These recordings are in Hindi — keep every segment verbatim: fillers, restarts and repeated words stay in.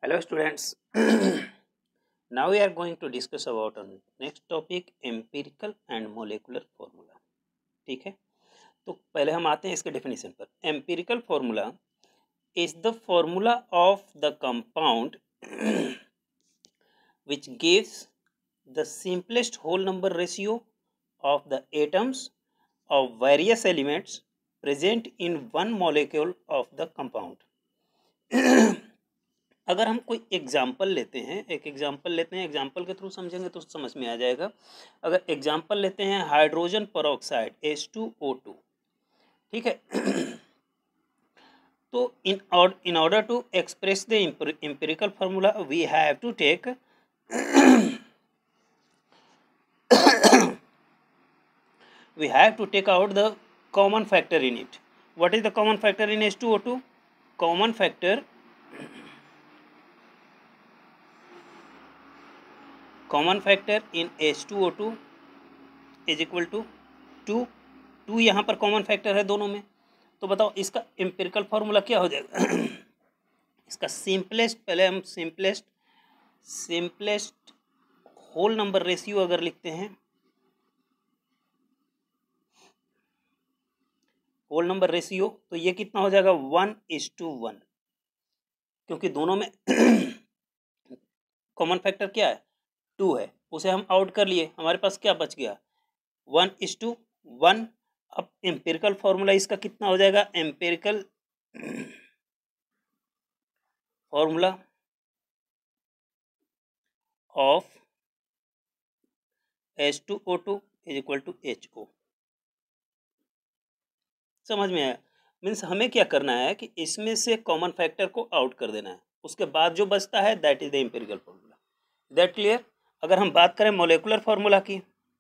Hello students. Now we are going to discuss about on next topic empirical and molecular formula. ठीक है, तो पहले हम आते हैं इसके डेफिनेशन पर. Empirical formula is the formula of the compound which gives the simplest whole number ratio of the atoms of various elements present in one molecule of the compound. अगर हम कोई एग्जाम्पल लेते हैं एक एग्जाम्पल लेते हैं एग्जाम्पल के थ्रू समझेंगे तो समझ में आ जाएगा. अगर एग्जाम्पल लेते हैं hydrogen peroxide H two O two, ठीक है. तो in in order to express the empirical formula we have to take we have to take out the common factor in it. What is the common factor in H two O two? Common factor common factor in H two O two is equal to two. Two यहाँ पर कॉमन फैक्टर है दोनों में. तो बताओ इसका एम्पिरिकल फार्मूला क्या हो जाएगा. इसका सिंपलेस्ट, पहले हम simplest simplest whole number ratio अगर लिखते हैं, होल नंबर रेशियो, तो ये कितना हो जाएगा वन इज टू वन, क्योंकि दोनों में कॉमन फैक्टर क्या है टू है, उसे हम आउट कर लिए. हमारे पास क्या बच गया वन इज टू वन. अब एम्पिरिकल फॉर्मूला इसका कितना हो जाएगा, empirical formula of H two O two is equal to H O. समझ में आया. मीन्स हमें क्या करना है कि इसमें से कॉमन फैक्टर को आउट कर देना है, उसके बाद जो बचता है that is the empirical formula. That clear. अगर हम बात करें मोलेकुलर फॉर्मूला की,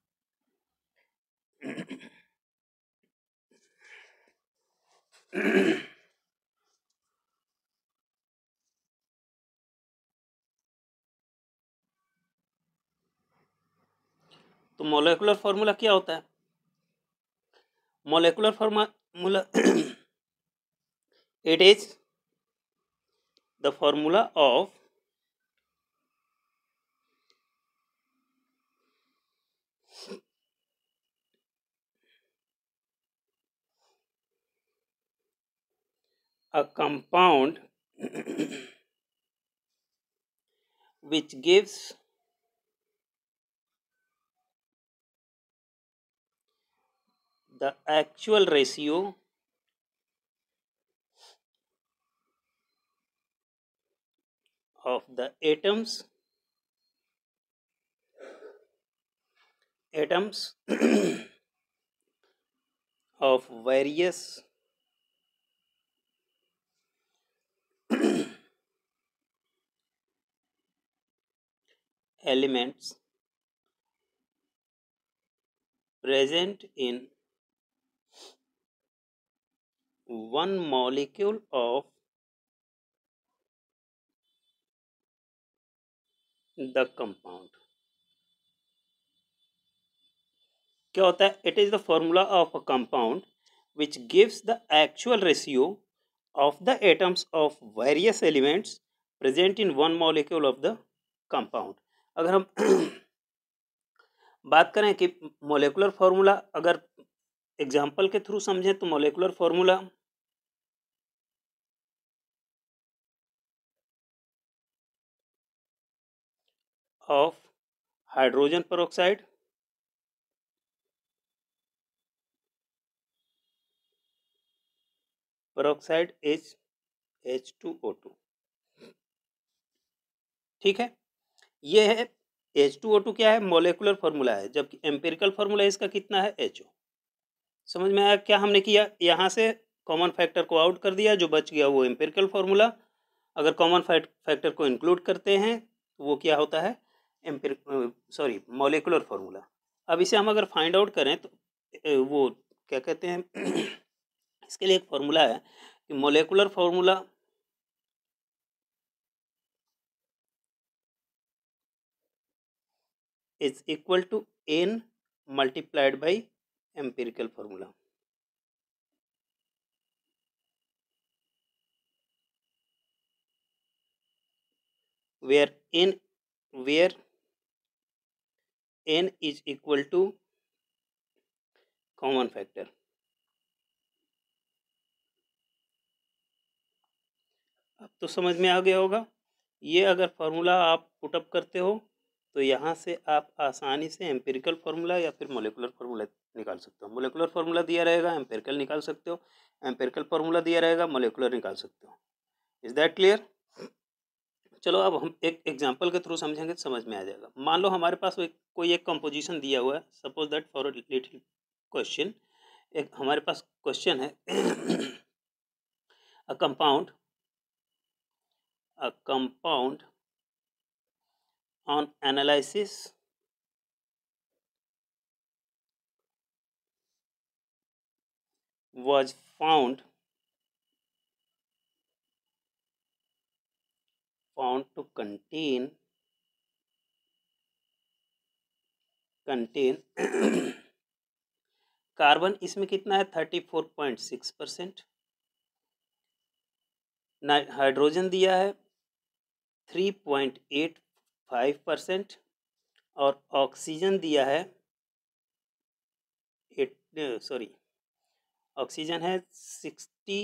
तो मोलेकुलर फॉर्मूला क्या होता है. Molecular formula it is the formula of a compound which gives the actual ratio of the atoms atoms of various elements present in one molecule of the compound. क्या होता है. It is the formula of a compound which gives the actual ratio of the atoms of various elements present in one molecule of the compound. अगर हम बात करें कि मोलेकुलर फॉर्मूला अगर एग्जाम्पल के थ्रू समझें तो molecular formula of hydrogen peroxide peroxide is H two O two. ठीक है, ये है एच टू ओ टू क्या है, मोलेकुलर फॉर्मूला है, जबकि एम्पिरिकल फॉर्मूला इसका कितना है एच ओ. समझ में आया. क्या हमने किया, यहाँ से कॉमन फैक्टर को आउट कर दिया, जो बच गया वो एम्पिरिकल फॉर्मूला. अगर कॉमन फैक्टर को इंक्लूड करते हैं तो वो क्या होता है एम्पिरिक सॉरी मोलेकुलर फॉर्मूला. अब इसे हम अगर फाइंड आउट करें तो वो क्या कहते हैं इसके लिए एक फॉर्मूला है कि molecular formula is equal to N multiplied by empirical formula. Where N where N is equal to common factor. अब तो समझ में आ गया होगा। ये अगर फार्मूला आप पुटअप करते हो तो यहाँ से आप आसानी से एम्पिरिकल फार्मूला या फिर मोलिकुलर फार्मूला निकाल सकते हो। मोलिकुलर फार्मूला दिया रहेगा, एम्पिरिकल निकाल सकते हो। एम्पिरिकल फार्मूला दिया रहेगा, मोलिकुलर निकाल सकते हो। Is that clear? चलो अब हम एक एग्जांपल के थ्रू समझेंगे तो समझ में आ जाएगा। मान लो हमारे पास एक, कोई एक कंपोजिशन दिया हुआ है। Suppose that for a little question, एक हमारे पास क्वेश्चन है a compound a compound on analysis was found found to contain contain carbon इसमें कितना है thirty four point six percent, hydrogen दिया है three point eight five percent और ऑक्सीजन दिया है एट सॉरी ऑक्सीजन है sixty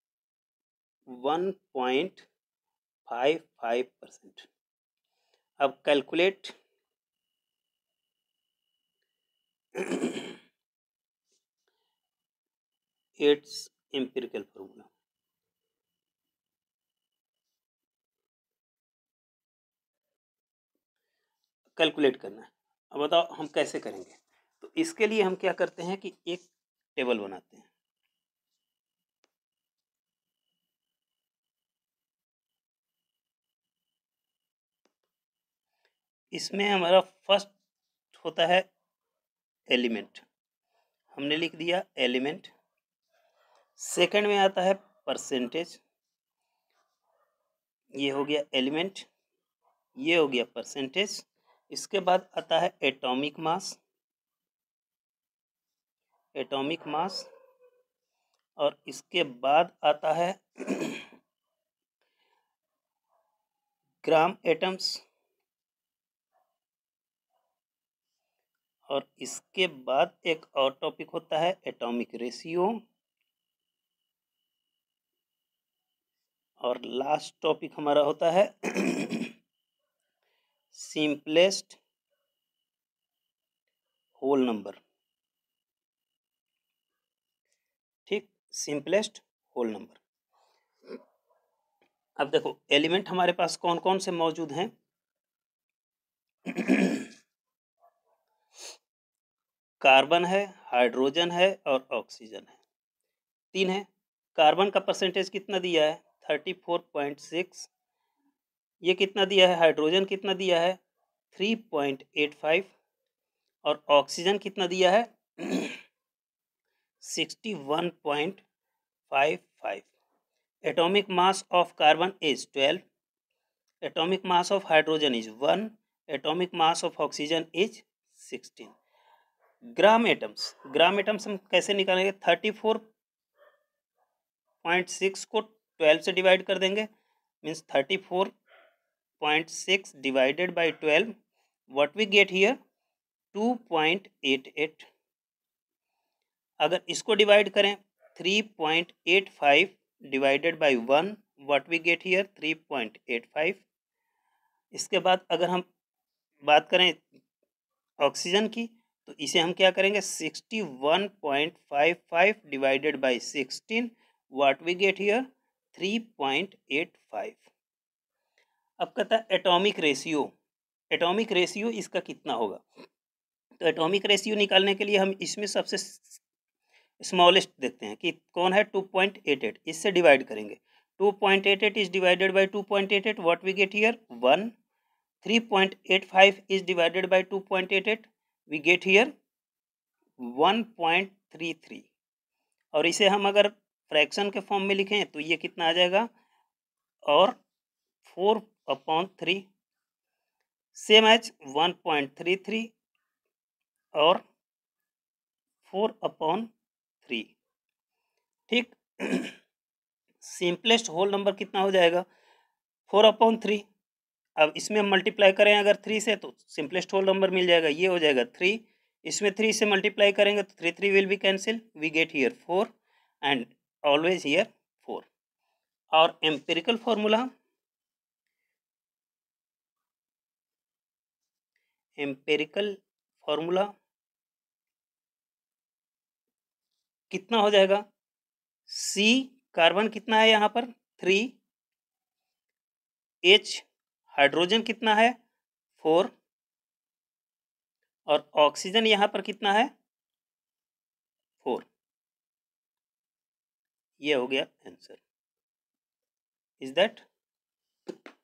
one point five five percent. अब calculate its empirical formula. Calculate करना है। अब बताओ हम कैसे करेंगे। तो इसके लिए हम क्या करते हैं कि एक टेबल बनाते हैं। इसमें हमारा फर्स्ट होता है एलिमेंट, हमने लिख दिया एलिमेंट। सेकंड में आता है परसेंटेज, ये हो गया एलिमेंट, ये हो गया परसेंटेज। इसके बाद आता है एटॉमिक मास, एटॉमिक मास और इसके बाद आता है ग्राम एटम्स और इसके बाद एक और टॉपिक होता है एटॉमिक रेशियो और लास्ट टॉपिक हमारा होता है सिंपलेस्ट होल नंबर। ठीक, सिंपलेस्ट होल नंबर। अब देखो एलिमेंट हमारे पास कौन कौन से मौजूद हैं कार्बन है, हाइड्रोजन है और ऑक्सीजन है, तीन है। कार्बन का परसेंटेज कितना दिया है थर्टी फोर पॉइंट सिक्स, ये कितना दिया है, हाइड्रोजन कितना दिया है थ्री पॉइंट एट फाइव और ऑक्सीजन कितना दिया है sixty one point five five. Atomic mass of carbon is twelve, atomic mass of hydrogen is one, atomic mass of oxygen is sixteen. Gram atoms, gram atoms हम कैसे निकालेंगे, थर्टी फोर पॉइंट सिक्स को ट्वेल्व से डिवाइड कर देंगे, means thirty four point six divided by twelve, what we get here two point eight eight. अगर इसको डिवाइड करें three point eight five divided by one, what we get here three point eight five. इसके बाद अगर हम बात करें ऑक्सीजन की तो इसे हम क्या करेंगे sixty one point five five divided by sixteen, what we get here three point eight five. अब कहता है एटॉमिक रेशियो, एटॉमिक रेशियो इसका कितना होगा। तो एटॉमिक रेशियो निकालने के लिए हम इसमें सबसे स्मॉलेस्ट देखते हैं कि कौन है टू पॉइंट एट एट, इससे डिवाइड करेंगे। Two point eight eight is divided by two point eight eight, what we get here one. Three point eight five is divided by two point eight eight, we get here one point three three. और इसे हम अगर फ्रैक्शन के फॉर्म में लिखें तो ये कितना आ जाएगा और four upon three, same as one point three three और फोर अपॉन थ्री। ठीक, सिंपलेस्ट होल नंबर कितना हो जाएगा फोर अपॉन थ्री। अब इसमें हम मल्टीप्लाई करें अगर थ्री से तो सिंपलेस्ट होल नंबर मिल जाएगा, ये हो जाएगा थ्री। इसमें थ्री से मल्टीप्लाई करेंगे तो three three will be cancel, we get here four and always here four. और एम्पिरिकल फॉर्मूला, एम्पिरिकल फॉर्मूला कितना हो जाएगा, सी कार्बन कितना है यहाँ पर थ्री, एच हाइड्रोजन कितना है फोर, और ऑक्सीजन यहाँ पर कितना है फोर। ये हो गया आंसर। Is that